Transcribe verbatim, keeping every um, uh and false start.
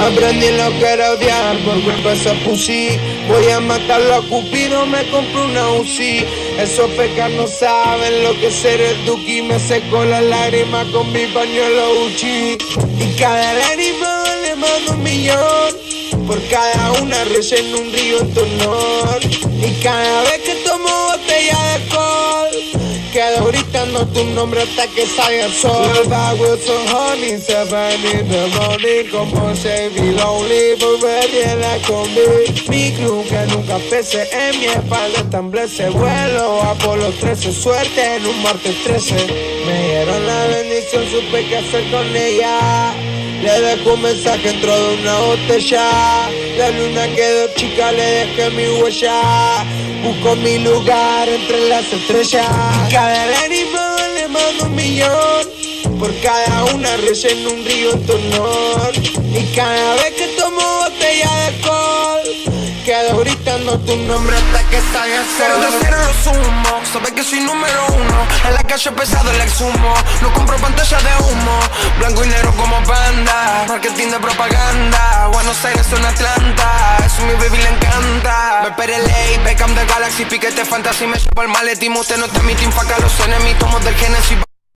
Aprendí lo que era odiar por culpa de esa pussy. Voy a matarlo a Cupido, me compro una U C I. Esos pecas no saben lo que es ser el Duki. Me seco las lágrimas con mi pañuelo Uchi. Y cada lágrima le mando un millón. Por cada una relleno un río en tu honor. Y cada vez que tomo botella de alcohol, quedo gritando tu nombre hasta que salga el sol. Los bagos son honey, se van in the morning. Como se be lonely, volvería conmigo. Mi club que nunca pese en mi espalda establece vuelo. Apolo trece, suerte en un martes trece. Me dieron la bendición, supe qué hacer con ella. Le dejo un mensaje dentro de una botella. La luna quedó chica, le dejé mi huella. Busco mi lugar entre las estrellas. Y cada lágrima le mando un millón. Por cada una relleno un río en tu honor. Y cada vez que tomo botella de alcohol, quedo gritando tu nombre hasta que salga el sol. Cero de cero lo sumo, sabes que soy número uno. En la calle pesado el exhumo. No compro pantalla de humo. Blanco y negro como panda. Marketing de propaganda. Buenos Aires son Atlanta. Eso a mi baby le encanta. Me pere ley, Beckham de Galaxy, piquete fantasy. Me llevo el maletín, usted no está en mi team, faca los enemigos, somos del Genesis.